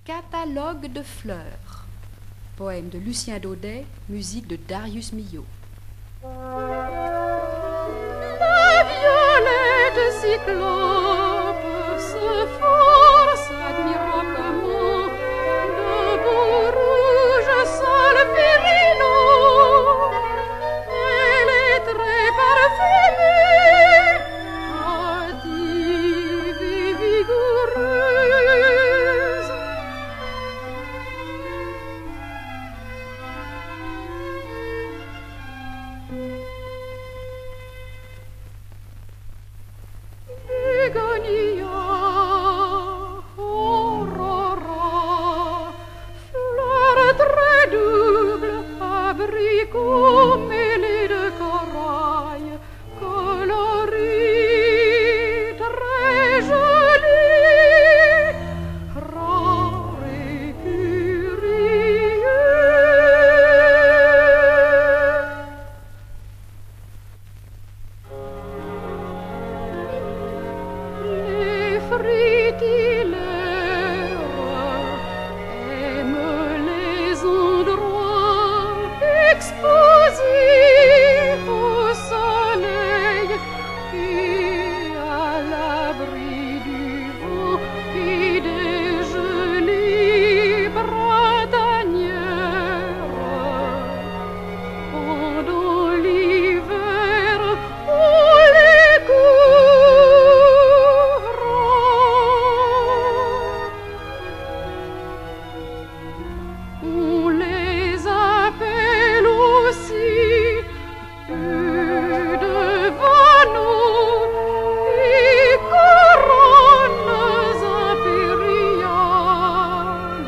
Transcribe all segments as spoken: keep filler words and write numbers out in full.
Catalogue de Fleurs. Poème de Lucien Daudet, musique de Darius Milhaud. La violette cyclope se force admirablement de beaux rouges sols virilaux. Elle est très parfumée, hâtive et vigoureuse. Bégonia, aurora, fleurs très doubles, abricots mêlés de corail, coloris très jolis, rares et curieux. Les fritillaires aiment les endroits exposés au soleil et à l'abri du vent et des gelées printanières. Pendant l'hiver, on les couvre. On les appelle aussi œufs de vanneau et couronnes impériales.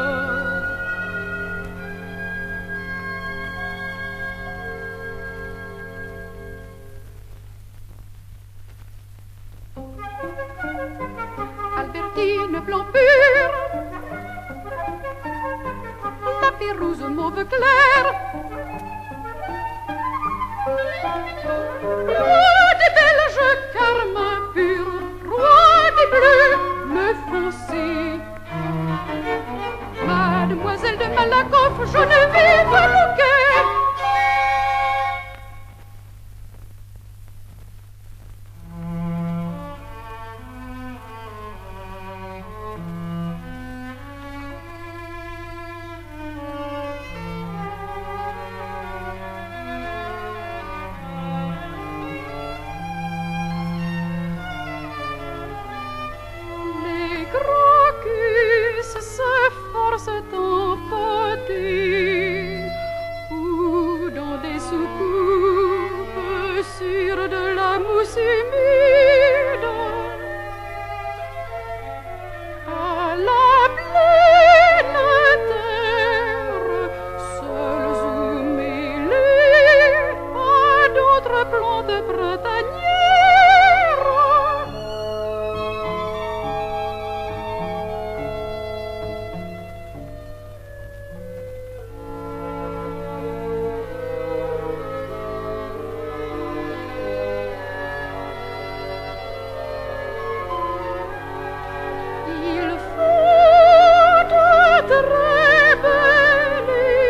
Albertine blanc pur, la pérouse mauve clair, roi des Belges carmin pur, roi des bleus bleu foncé. Mademoiselle de Malakoff, Geneviève Bouquet. Les crocus se forcent en pâté ou dans des soucoupes sur de la mousse humide. À la pleine terre, seuls ou mêlés à d'autres plantes printanières. Il faut de très bel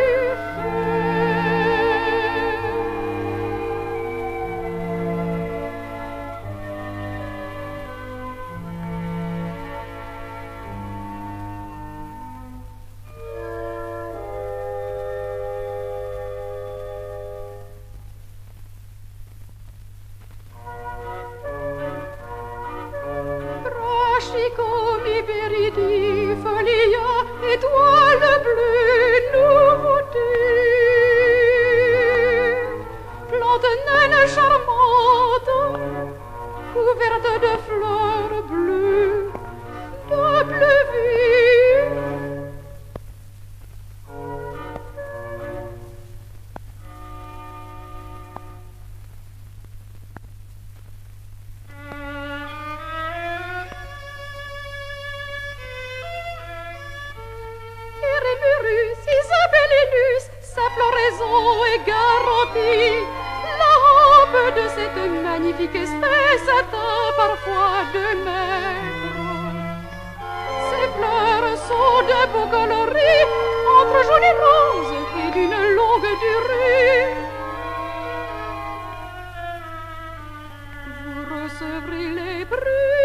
brachycome, ibéride, folia, étoile bleue, nouveauté. Plante naine charmante, couverte de fleurs bleues, de bleu vif. Irène, Isabelle et Luce, sa floraison est garantie. La robe de cette magnifique espèce atteint parfois deux mètres. Ces fleurs sont de sevrer les bruits.